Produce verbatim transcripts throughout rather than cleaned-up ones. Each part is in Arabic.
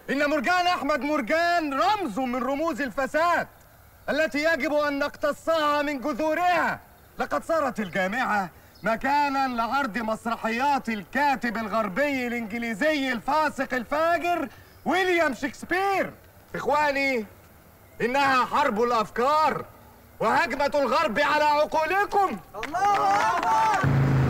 إن مرجان أحمد مرجان رمز من رموز الفساد التي يجب أن نقتصها من جذورها. لقد صارت الجامعة مكاناً لعرض مسرحيات الكاتب الغربي الإنجليزي الفاسق الفاجر ويليام شكسبير. إخواني، إنها حرب الأفكار وهجمة الغرب على عقولكم. الله أكبر!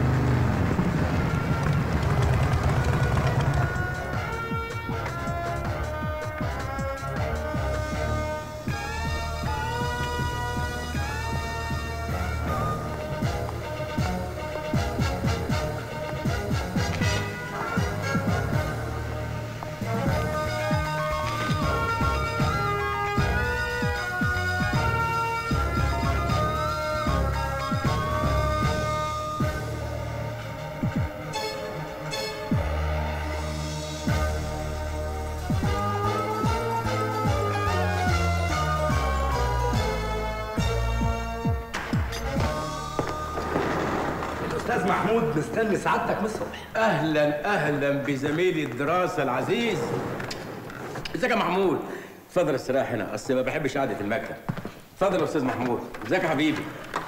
أستاذ محمود مستني سعادتك من الصبح. أهلاً أهلاً بزميلي الدراسة العزيز. ازيك يا محمود؟ اتفضل استريح هنا، أصل ما بحبش قعدة المكتب. اتفضل يا أستاذ محمود. ازيك يا حبيبي؟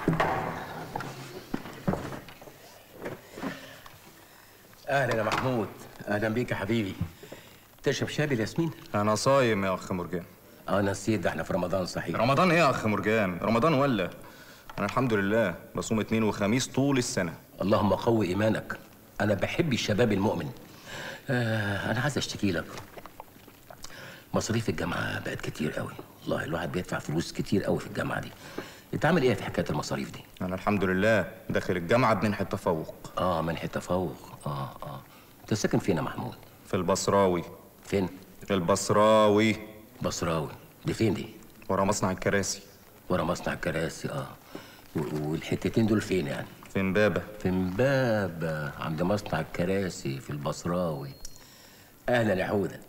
أهلاً يا محمود، أهلاً بيك يا حبيبي. تشرب شاي بالياسمين؟ أنا صايم يا أخ مرجان. أه نسيت، ده احنا في رمضان صحيح. رمضان إيه يا أخ مرجان؟ رمضان ولا؟ أنا الحمد لله بصوم اثنين وخميس طول السنة. اللهم قوي إيمانك. أنا بحب الشباب المؤمن. آه أنا عايز أشتكي لك. مصاريف الجامعة بقت كتير قوي، والله الواحد بيدفع فلوس كتير قوي في الجامعة دي. أنت عامل إيه في حكاية المصاريف دي؟ أنا الحمد لله داخل الجامعة بمنحة تفوق. آه منحة تفوق، آه آه. أنت ساكن فين يا محمود؟ في البصراوي. فين؟ البصراوي. بصراوي، دي فين دي؟ ورا مصنع الكراسي. ورا مصنع الكراسي، آه. والحتتين دول فين يعني؟ في امبابة. في امبابة عند مصنع الكراسي في البصراوي. أهلا يا حودة.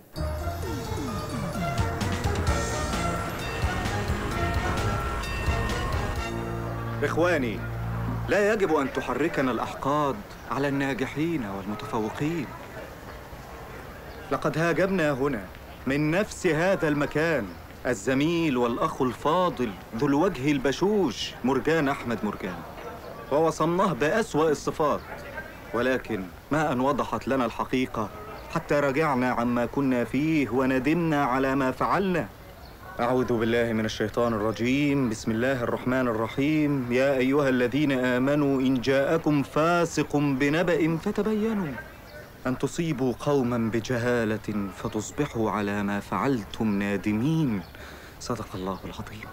إخواني، لا يجب أن تحركنا الأحقاد على الناجحين والمتفوقين. لقد هاجمنا هنا من نفس هذا المكان الزميل والأخ الفاضل ذو الوجه البشوش مرجان أحمد مرجان، ووصمناه بأسوأ الصفات، ولكن ما أن وضحت لنا الحقيقة حتى رجعنا عما كنا فيه وندمنا على ما فعلنا. أعوذ بالله من الشيطان الرجيم. بسم الله الرحمن الرحيم. يا أيها الذين آمنوا إن جاءكم فاسق بنبأ فتبينوا أن تصيبوا قوما بجهالة فتصبحوا على ما فعلتم نادمين. صدق الله العظيم.